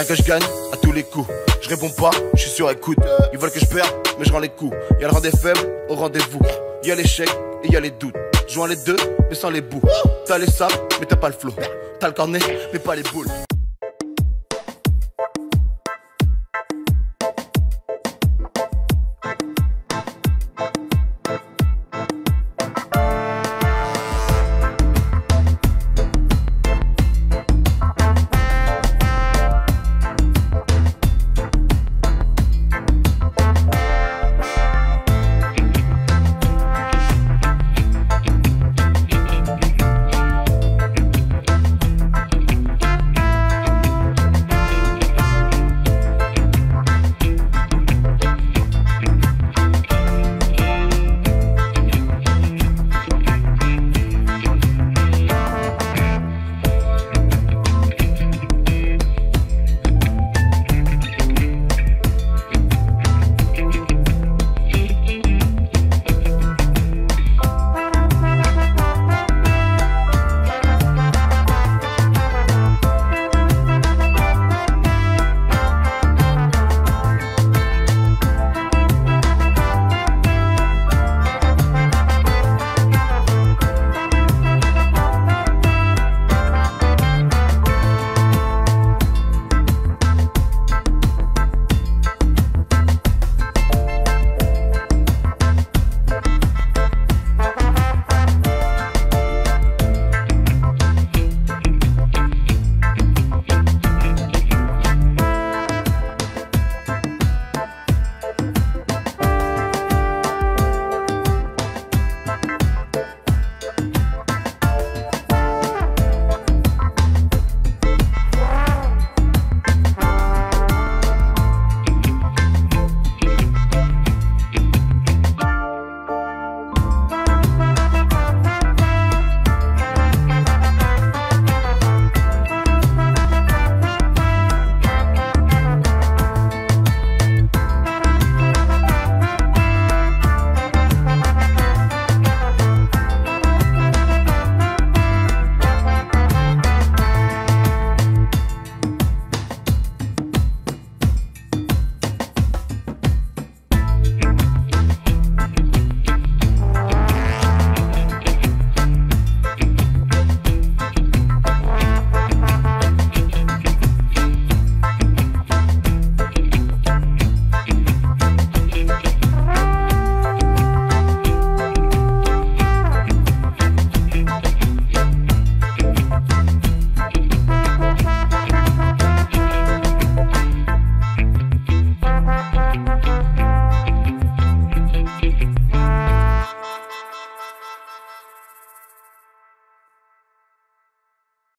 Rien que je gagne à tous les coups. Je réponds pas, je suis sur écoute. Ils veulent que je perde, mais je rends les coups. Y'a le rang des faibles au rendez-vous. Y'a l'échec et y'a les doutes. Joins les deux, mais sans les bouts. T'as les sables, mais t'as pas le flow. T'as le cornet, mais pas les boules.